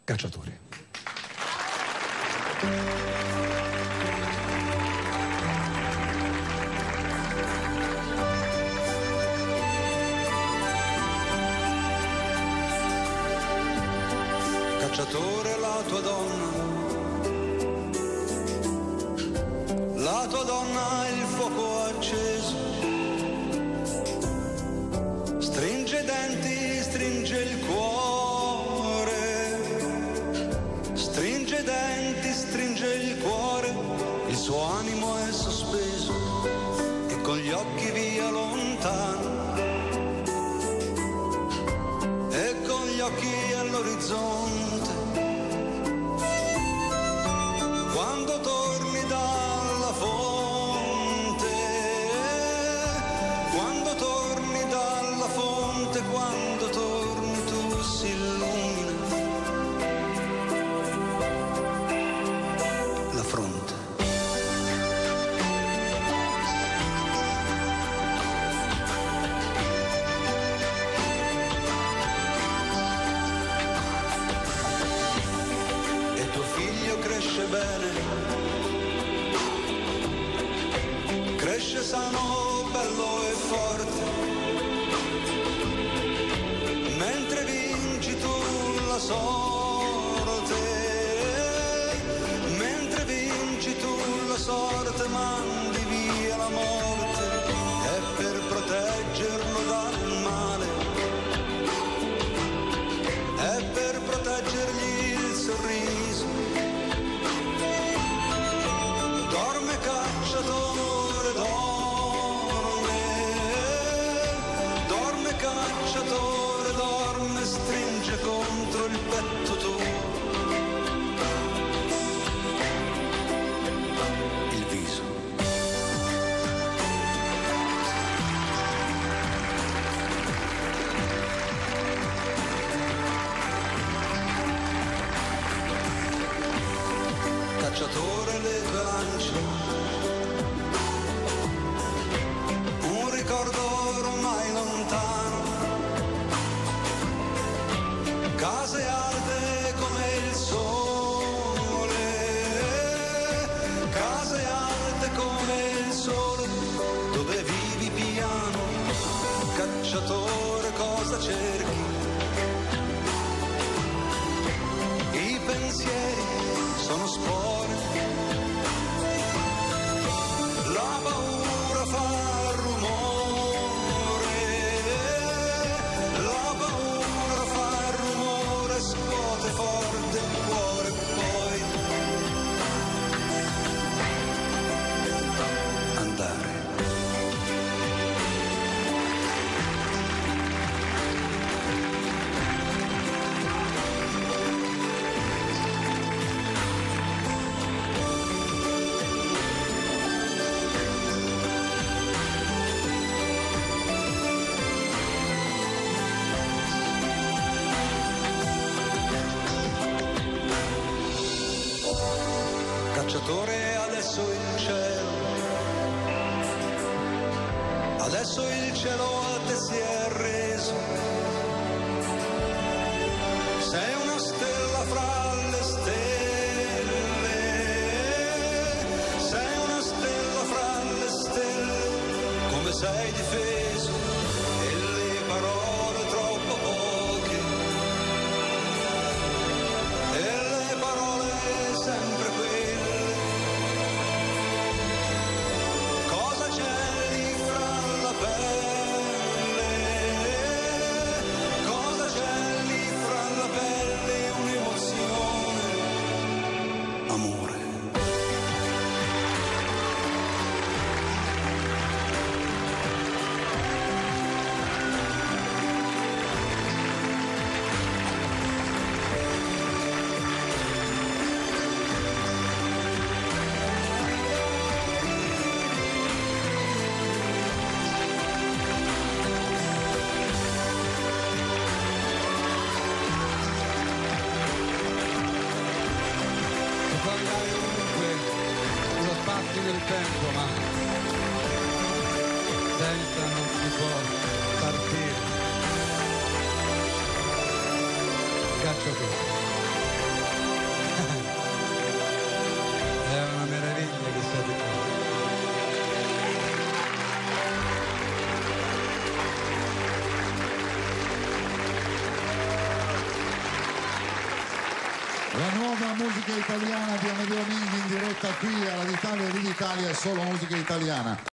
Cacciatore. Cacciatore, la tua donna ha il fuoco acceso, stringe i denti, stringe il cuore, stringe i denti, stringe il cuore, il suo animo è sospeso e con gli occhi via lontano, e con gli occhi all'orizzonte. Quando torni dalla fonte, quando torni dalla fonte, quando torni tu si illumina la fronte. E tuo figlio cresce bene, cresce sano, bello e forte, mentre vinci tu la sorte, mentre vinci tu la sorte, mandi via la morte, e per proteggerlo dal male, e per proteggergli il sorriso, dorme cacciatore, dorme cacciatore, dorme, stringe contro il petto tuo il viso. Cacciatore, le tue lance, un ricordo ormai lontano, case alte come il sole, case alte come il sole, dove vivi piano, cacciatore, cosa cerchi? I pensieri sono spore, la paura fa rumore, la paura fa rumore, scuote forte il cuore, poi andare. Cacciatore, adesso il cielo a te si è reso, sei una stella fra le stelle, sei una stella fra le stelle, come sei difeso, e le parole troppo poche, e le parole sempre quelle. Cosa c'è lì fra la pelle? Cosa c'è lì fra la pelle? Un'emozione, amore. Del tempo, ma senza non si può partire. Cacciatore. La nuova musica italiana di Amedeo Minghi in diretta qui alla d'Italia e l'Italia è solo musica italiana.